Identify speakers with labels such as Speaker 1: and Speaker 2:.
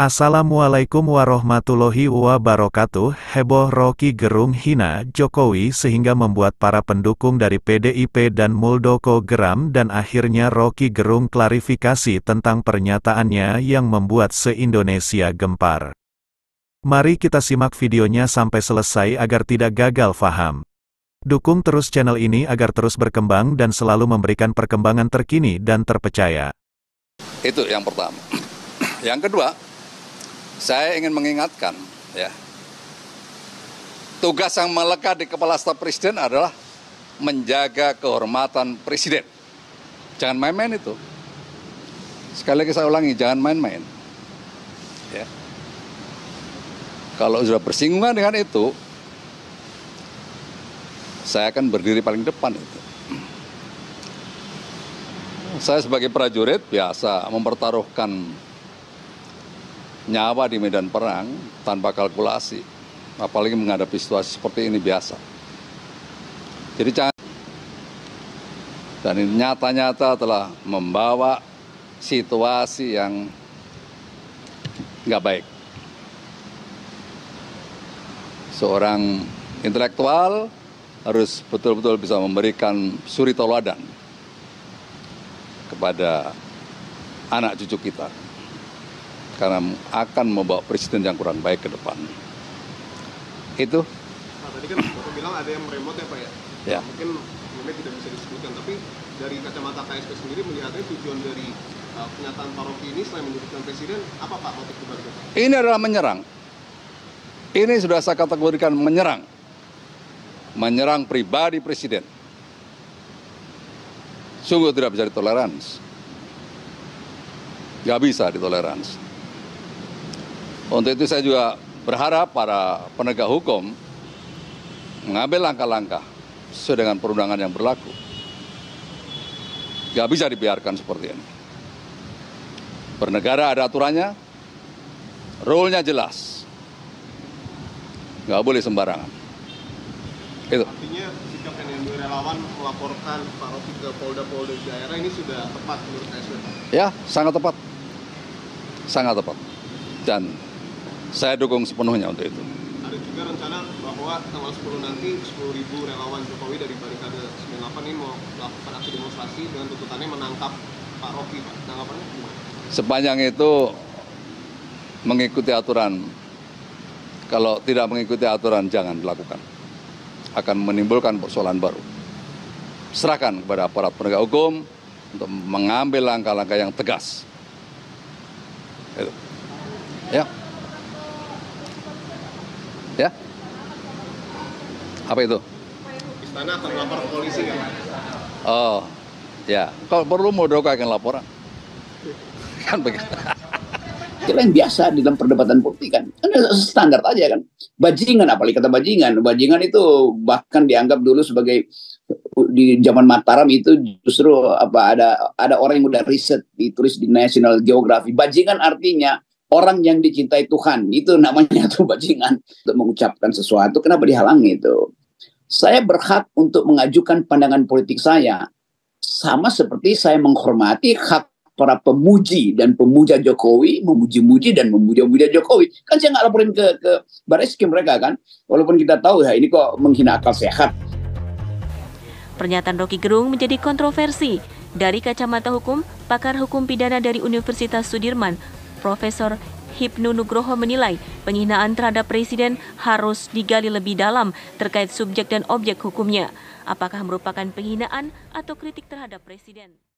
Speaker 1: Assalamualaikum warahmatullahi wabarakatuh. Heboh Rocky Gerung hina Jokowi sehingga membuat para pendukung dari PDIP dan Muldoko geram dan akhirnya Rocky Gerung klarifikasi tentang pernyataannya yang membuat se-Indonesia gempar. Mari kita simak videonya sampai selesai agar tidak gagal faham. Dukung terus channel ini agar terus berkembang dan selalu memberikan perkembangan terkini dan terpercaya.
Speaker 2: Itu yang pertama. Yang kedua, saya ingin mengingatkan, ya, tugas yang melekat di kepala staf presiden adalah menjaga kehormatan presiden. Jangan main-main itu. Sekali lagi saya ulangi, jangan main-main. Ya. Kalau sudah bersinggungan dengan itu, saya akan berdiri paling depan itu. Saya sebagai prajurit biasa mempertaruhkan nyawa di medan perang tanpa kalkulasi, apalagi menghadapi situasi seperti ini biasa. Jadi jangan, dan ini nyata-nyata telah membawa situasi yang nggak baik. Seorang intelektual harus betul-betul bisa memberikan suri tauladan kepada anak cucu kita, karena akan membawa presiden yang kurang baik ke depan. Itu.
Speaker 3: Nah, tadi kan Bapak bilang ada yang meremot ya Pak ya?
Speaker 2: Ya.
Speaker 3: Mungkin tidak bisa disebutkan, tapi dari kacamata KSP sendiri melihatnya tujuan dari pernyataan Pak Rocky ini selain menyebutkan presiden, apa Pak motif dibaliknya Pak?
Speaker 2: Ini adalah menyerang. Ini sudah saya kategorikan menyerang. Menyerang pribadi presiden. Sungguh tidak bisa ditoleransi. Gak bisa ditoleransi. Untuk itu saya juga berharap para penegak hukum mengambil langkah-langkah sesuai dengan perundangan yang berlaku. Gak bisa dibiarkan seperti ini. Bernegara ada aturannya, rule-nya jelas. Gak boleh sembarangan. Itu.
Speaker 3: Artinya sikap NNB relawan melaporkan Pak Rocky ke Polda-Polda di daerah ini sudah tepat menurut KSP Pak?
Speaker 2: Ya, sangat tepat. Sangat tepat. Dan saya dukung sepenuhnya untuk itu.
Speaker 3: Ada juga rencana bahwa tanggal 10 nanti 10.000 relawan Jokowi dari Barikade 98 ini mau melakukan aksi demonstrasi dengan tuntutannya menangkap Pak Rocky, Pak. Tanggapannya gimana?
Speaker 2: Sepanjang itu mengikuti aturan. Kalau tidak mengikuti aturan, jangan dilakukan. Akan menimbulkan persoalan baru. Serahkan kepada aparat penegak hukum untuk mengambil langkah-langkah yang tegas. Itu. Ya. Ya. Apa itu?
Speaker 3: Istana akan melapor ke polisi kan?
Speaker 2: Oh, ya. Kalau perlu Muldoko akan laporan. Kan begitu.
Speaker 4: Itu yang biasa di dalam perdebatan politik kan. Kan standar aja kan. Bajingan, apalagi kata bajingan. Bajingan itu bahkan dianggap dulu sebagai, di zaman Mataram itu justru ada orang yang udah riset ditulis di National Geographic. Bajingan artinya orang yang dicintai Tuhan. Itu namanya tuh bajingan. Untuk mengucapkan sesuatu, kenapa dihalangi itu? Saya berhak untuk mengajukan pandangan politik saya. Sama seperti saya menghormati hak para pemuji dan pemuja Jokowi, memuji-muji dan memuja-muja Jokowi. Kan saya nggak laporin ke Bareskrim mereka kan. Walaupun kita tahu ya ini kok menghina akal sehat.
Speaker 5: Pernyataan Rocky Gerung menjadi kontroversi. Dari kacamata hukum, pakar hukum pidana dari Universitas Sudirman, Profesor Hipnu Nugroho menilai penghinaan terhadap presiden harus digali lebih dalam terkait subjek dan objek hukumnya. Apakah merupakan penghinaan atau kritik terhadap presiden?